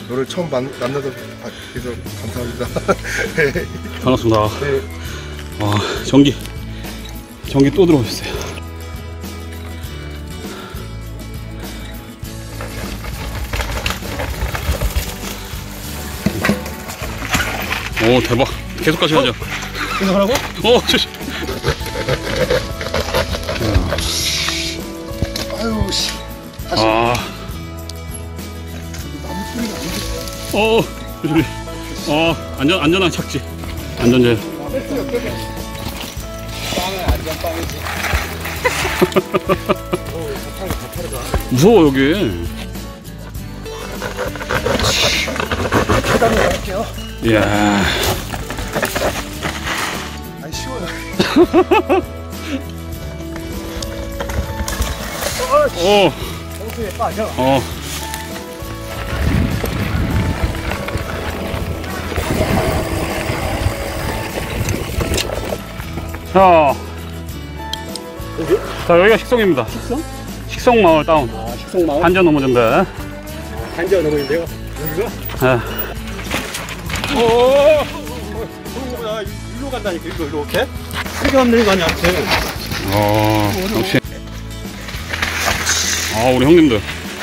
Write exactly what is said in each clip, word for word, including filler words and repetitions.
너를 처음 만, 만나서 그래서 감사합니다. 반갑습니다. 네. 와, 전기 전기 또 들어오셨어요. 오, 대박. 계속 가셔야죠. 계속 하라고? 어, 조심. 아유, 씨. 아. 어, 조심히. 어, 안전, 안전한 착지. 안전제. 빵은 안전빵이지. 무서워, 여기. 계단을 갈게요. 이야. 아니, 쉬워요. 오. 정수에 빠져. 어. 자, 자 여기가 식성입니다. 식성? 식성마을 다운. 아, 식성마을? 한전 넘어진데. 한전 넘어진대요? 여기가? 네. 오, 어, 야, 일로 간다니까, 이거 이렇게? 크게 없는 거 아니야, 쟤. 어, 역시. 아, 우리 형님들.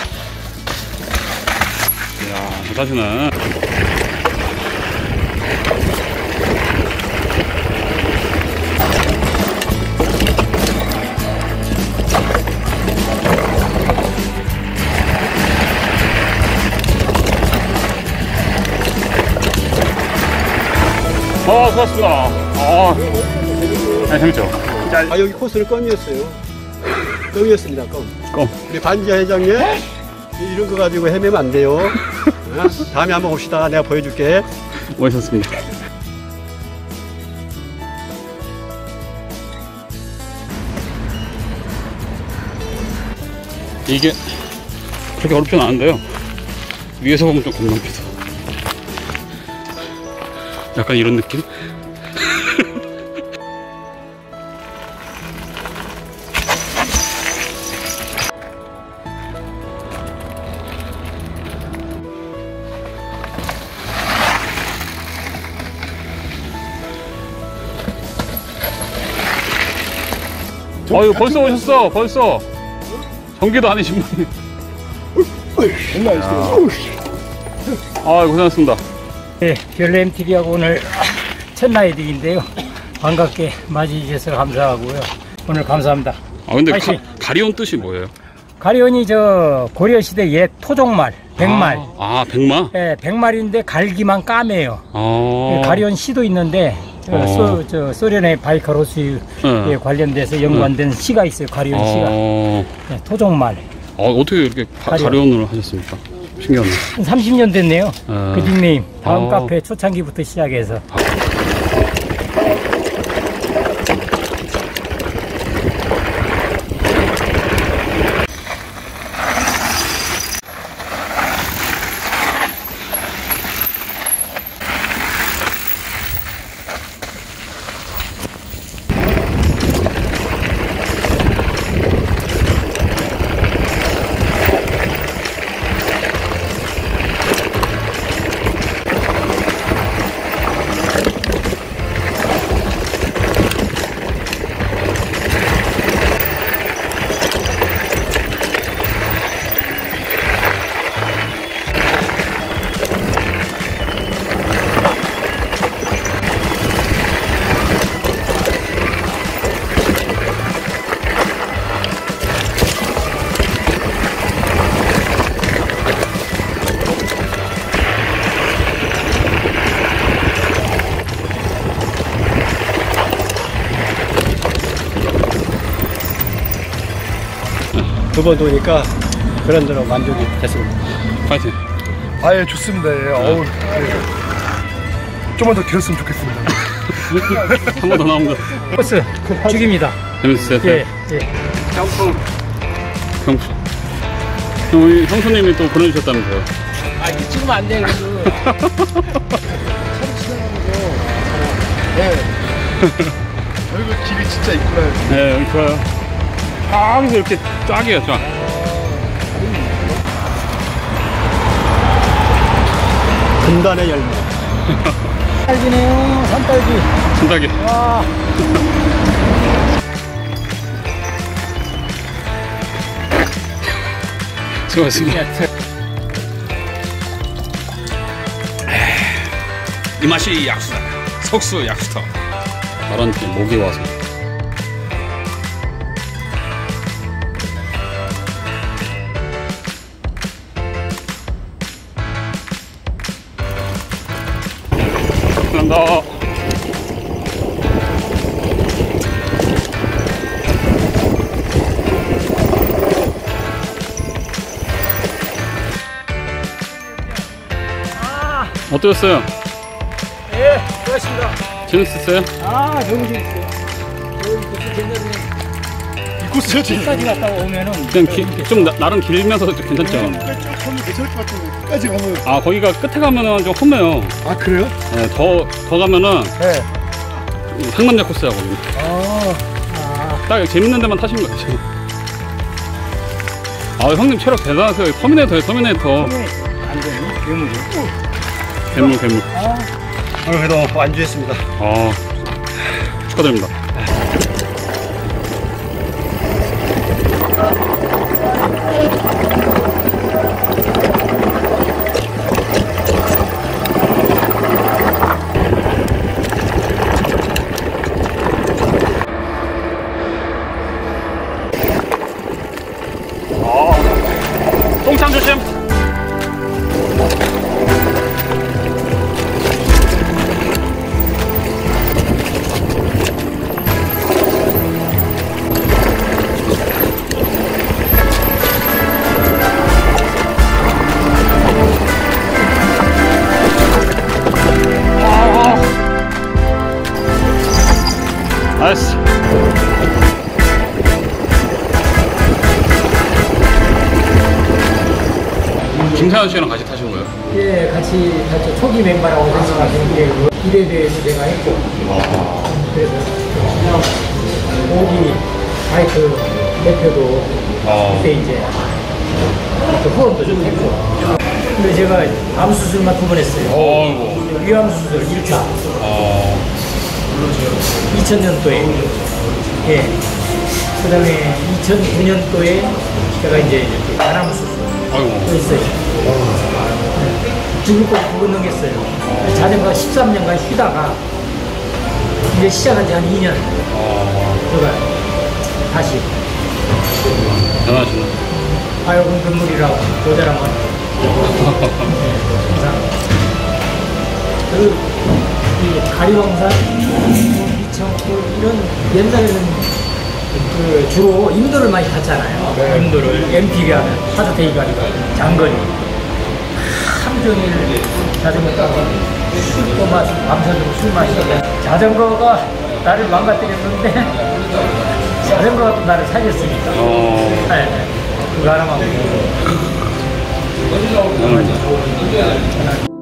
이야, 잘하시네. 아, 고맙습니다. 아, 네, 재밌죠? 아, 여기 코스는 껌이었어요. 껌이었습니다, 껌. 껌. 우리 반지하 회장님, 이런 거 가지고 헤매면 안 돼요. 어? 다음에 한번 옵시다. 내가 보여줄게. 멋있었습니다. 이게 그렇게 어렵진 않은데요. 위에서 보면 좀 겁납니다. 약간 이런 느낌? 어유 벌써 오셨어. 벌써 전기도 아니신 분이. 아, 고생하셨습니다. 네, 별내 엠티비하고 오늘 첫 라이딩인데요. 반갑게 맞이해 주셔서 감사하고요. 오늘 감사합니다. 아, 근데 가, 다시. 가리온 뜻이 뭐예요? 가리온이 저 고려시대 옛 토종말, 백말. 아, 아 백마? 예, 백말인데 갈기만 까매요. 아. 가리온 시도 있는데 저, 어. 소, 저 소련의 바이카로스에 네. 관련돼서 연관된 시가 있어요. 가리온 시가. 어. 예, 토종말. 어, 어떻게 이렇게 가, 가리온. 가리온을 하셨습니까? 신기하네. 한 삼십 년 됐네요. 아. 그 닉네임. 다음 아. 카페 초창기부터 시작해서. 두 번 도니까 그런대로 만족이 됐습니다. 파이팅. 아, 예, 좋습니다. 예. 어우, 예. 좀만 더 길었으면 좋겠습니다. 한 번 더 나옵니다. 버스 죽입니다. 재밌었어요? 예, 예. 경품. 경품. 우리 형수님이 또 보내주셨다면서요? 아, 이거 찍으면 안 돼, 그래도. 네. 여기가 길이 진짜 있구나. 네, 여기 좋아요. 쫙에서 이렇게 쫙이에요, 쫙. 금단의 열매. 딸기네요, 산딸기. 산딸기. 와. 수고하셨습니다. 이 맛이 약수다. 석수 약수터. 말한 게 목이 와서. 감사합니다. 어떠셨어요? 예, 고맙습니다. 재밌었어요? 아, 너무 재밌어요. 여기 코스 괜찮네. 이 코스요 지금. 끝까지 갔다 오면은 그냥 기, 좀 나, 나름 길면서 괜찮죠? 조금 괜찮을 것 같은데 끝까지 가면. 아 거기가 끝에 가면은 좀 험해요. 아 그래요? 네, 더, 더 가면은 네. 상남자 코스야 거기. 아. 아, 딱 재밌는 데만 타신 거예요 지금. 아 형님 체력 대단하세요. 터미네이터예요 터미네이터. 안 되네. 괴물이. 괴물 괴물. 아, 오늘 그래도 완주했습니다. 아 축하드립니다. 똥창 조심. 나이스. 김사현 씨랑 같이 타신 거예요? 예, 같이 같이 초기 멤버라고 생각하시는 게 일에 대해서 내가 했고, 그래서 오기 바이크 대표도 어. 그때 이제 또 후원도 좀 했고, 근데 제가 암 수술만 두 번 했어요. 어이구. 위암 수술 일 차 어. 이천 년도에, 예, 그다음에 이천구 년도에 제가 이제 이렇게 간암 수술 아이고. 했어요. 죽을 거 구분 넘겼어요. 자전거 십삼 년간 쉬다가 이제 시작한 지 한 이 년. 어. 제가 다시 대단하시네. 아여금 금물이라고 모자란 건. 항상 그, 이 가리왕산, 이청구 이런 옛날에는 그 주로 인도를 많이 탔잖아요. 네. 인도를 엠피가 하면 하드테이 가리가 장거리. 하루 종일 자전거 타고 술도 마시고 밤새도록 술 마시고 자전거가 나를 망가뜨렸는데 자전거가 또 나를 살렸으니까. 어. 네, 그거 하나만 보고. 대단합니다.